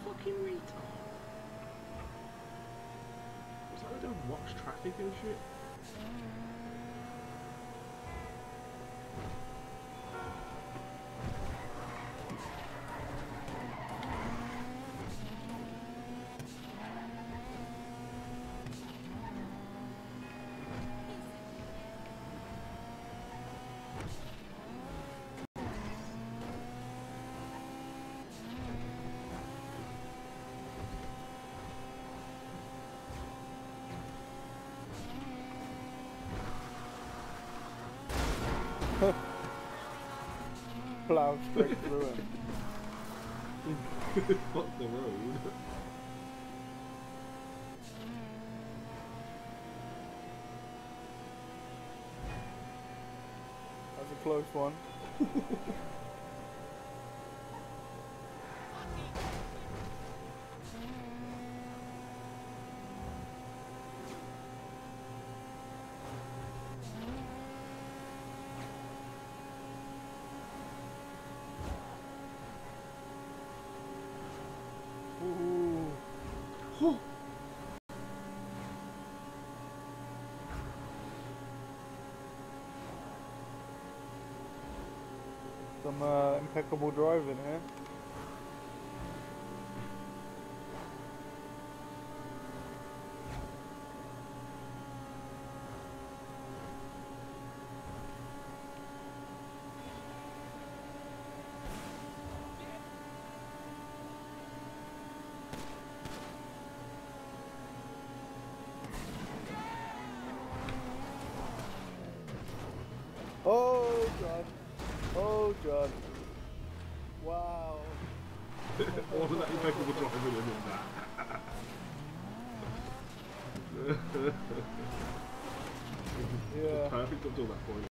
fucking retard. Was that they don't watch traffic and shit? Plow straight through him. Fuck the road. That's a close one. Ooh. Some impeccable driving here. Oh god. Oh god. Wow. All of that impeccable driving in that. Yeah. Perfect up till that point.